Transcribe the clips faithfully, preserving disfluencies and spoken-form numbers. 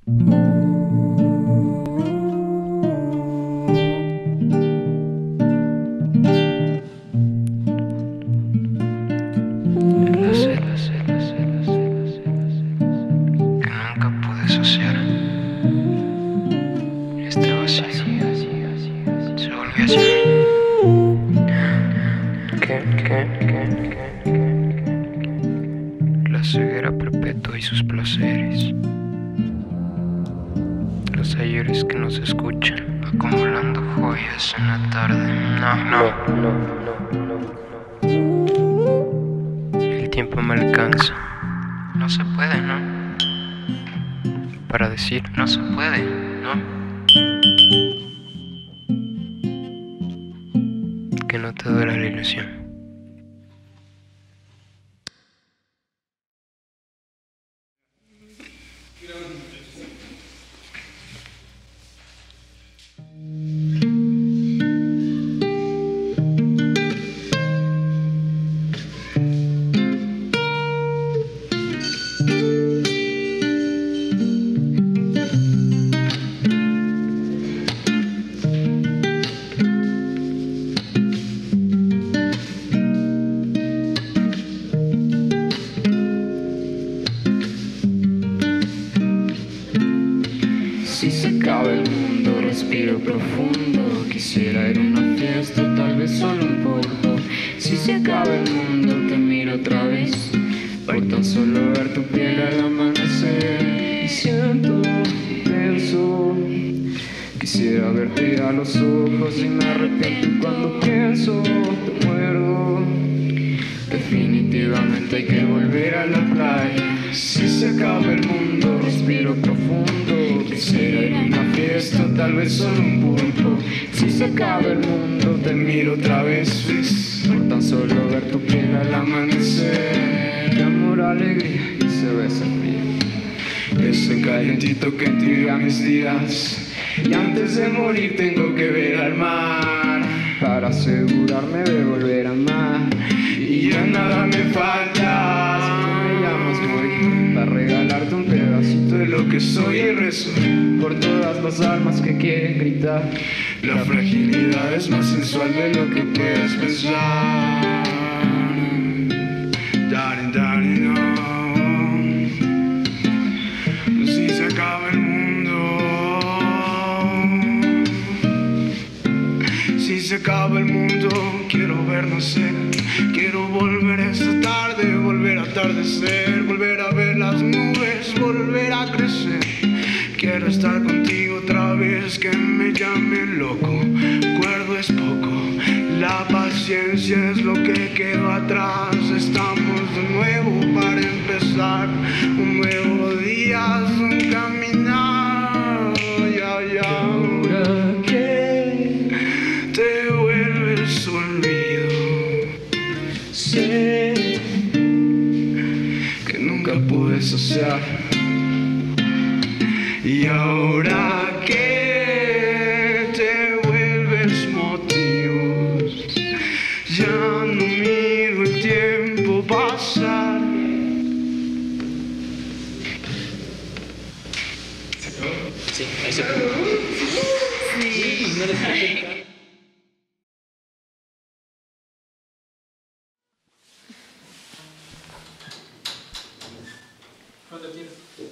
La sed, la sed, la sed, la sed, la sed, la sed, que nunca pude saciar. Este vacío se volvió hacia mí. ¿Qué, qué, qué, qué, qué, qué? La ceguera perpetua y sus placeres. Los ayeres que nos escuchan, acumulando joyas en la tarde. No, no, no, no, no, no. El tiempo me alcanza. No se puede, ¿no? Para decir, no se puede, ¿no? Que no te duela la ilusión. Si se acaba el mundo, respiro profundo. Quisiera ir a una fiesta, tal vez solo un poco. Si se acaba el mundo, te miro otra vez, por tan solo ver tu piel al amanecer. Y siento, pienso, quisiera verte a los ojos y me arrepiento. Y cuando pienso, te muerdo. Definitivamente hay que volver a la playa. Si se acaba el mundo, respiro profundo. Quisiera ir a una fiesta, tal vez solo un pulpo. Si se acaba el mundo, te miro otra vez, por tan solo ver tu piel al amanecer. De amor, alegría y cerveza fría, ese calientito que tibia mis días. Y antes de morir tengo que ver al mar, para asegurarme de volver a amar. Y ya nada me falta, si tú me llamas voy para regalarte un pedacito de lo que soy y rezo por todas las almas que quieren gritar. La fragilidad es más sensual de lo que puedes pensar. Darling, darling, no. Si se acaba el mundo, si se acaba el mundo, quiero ver nacer. Quiero volver esta tarde, volver a atardecer, volver a ver las nubes, volver a crecer. Quiero estar contigo otra vez, que me llame loco. Cuerdo es poco, la paciencia es lo que quedó atrás. Estamos de nuevo para empezar un nuevo día, un caminar. Ya, ya. Ahora que te vuelves olvido, sé que nunca pude saciar. Y ahora que te vuelves motivos, ya no miro el tiempo pasar. Sí, ahí se puede. Sí, no le ¿Cuánto tiempo?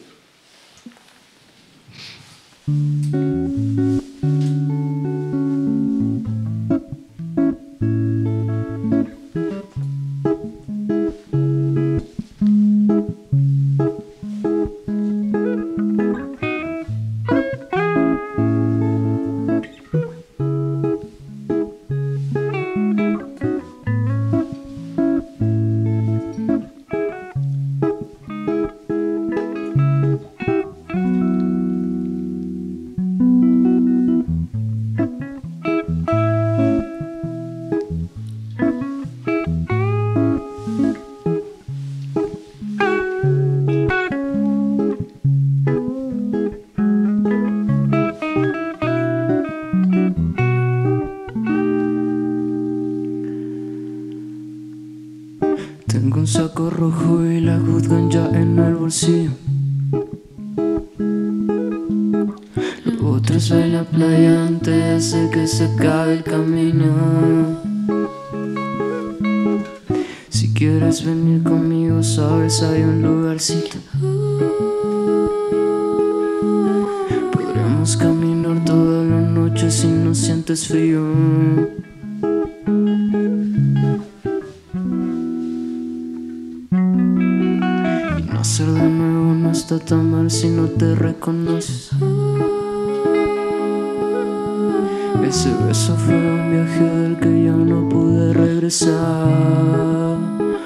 Tengo un saco rojo y la Good Ganja en el bolsillo. regreso a la playa antes de que se acabe el camino. Si quieres venir conmigo, sabes, hay un lugarcito. Podremos caminar toda la noche si no sientes frío. Y nacer de nuevo no está tan mal si no te reconoces. Ese beso fue un viaje del que ya no pude regresar.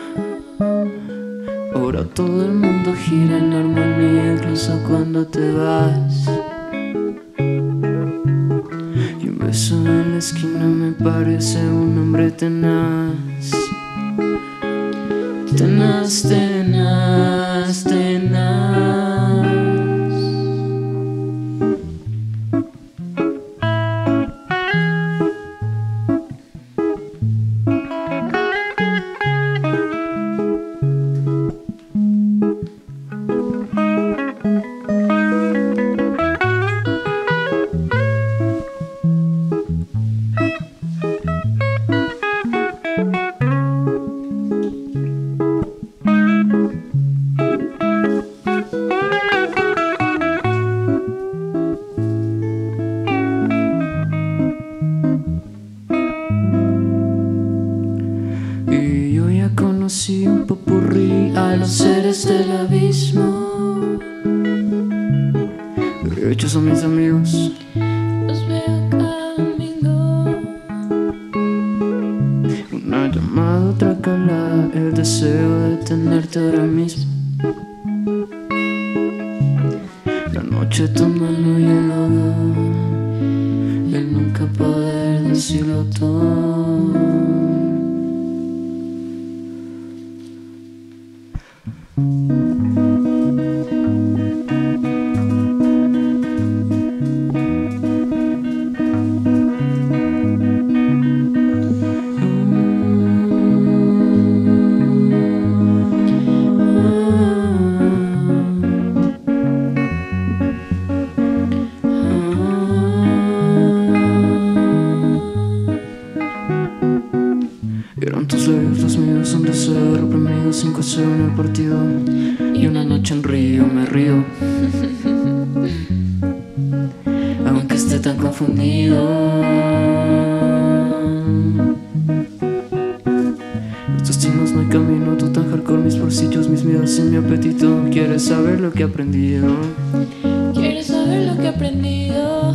Ahora todo el mundo gira en armonía, incluso cuando te vas. Y un beso en la esquina me parece un hombre tenaz. Tenaz, tenaz, tenaz. Conocí un popurrí a los seres del abismo. Ellos son mis amigos, los veo cada domingo. Una llamada, otra calada, el deseo de tenerte ahora mismo. La noche tomando y el lodo, el nunca poder decirlo todo. Eran tus labios los míos, un deseo reprimido, cinco cero en el partido. Y una noche en Río me río, aunque esté tan confundido. Los destinos no hay camino, tú tan hardcore, mis bolsillos, mis miedos y mi apetito. ¿Quieres saber lo que he aprendido? ¿Quieres saber lo que he aprendido?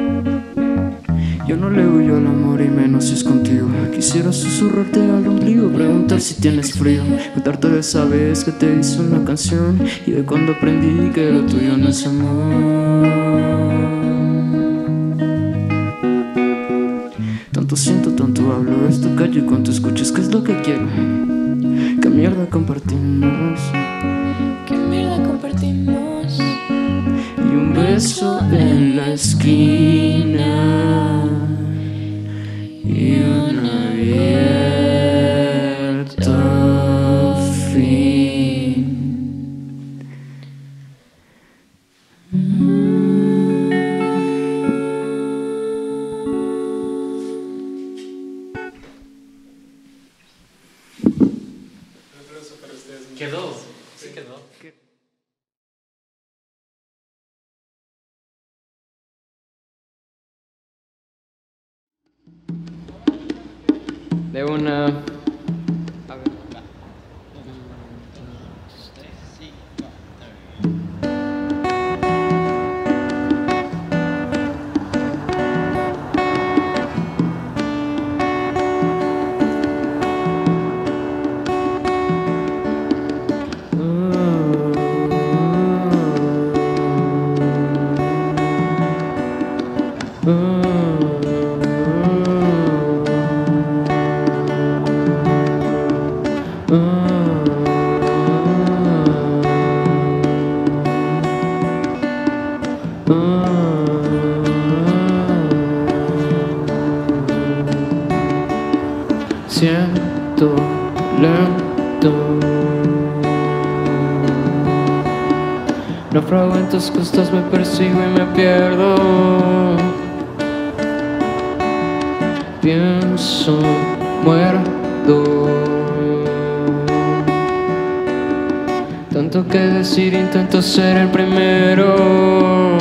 Yo no le huyo al amor y menos si es contigo. Quisiera susurrarte al ombligo, preguntar si tienes frío, contarte de esa vez que te hice una canción y de cuando aprendí que lo tuyo no es amor. Tanto siento, tanto hablo, esto callo y cuando escuches qué es lo que quiero. ¿Qué mierda compartimos? ¿Qué mierda compartimos? Y un beso en la esquina y un abierto fin. Quedó, sí quedó. De una. A ver. Naufrago en tus costas, me persigo y me pierdo. Pienso, muerdo. Tanto que decir, intento ser el primero.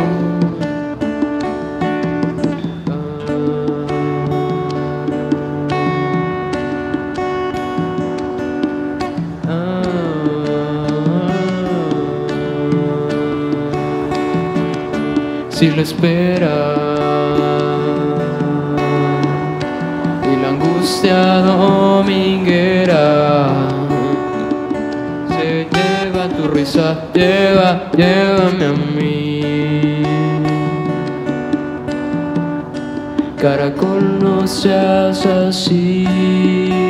Si la espera y la angustia dominguera se lleva tu risa, lleva, llévame a mí. Caracol, no seas así.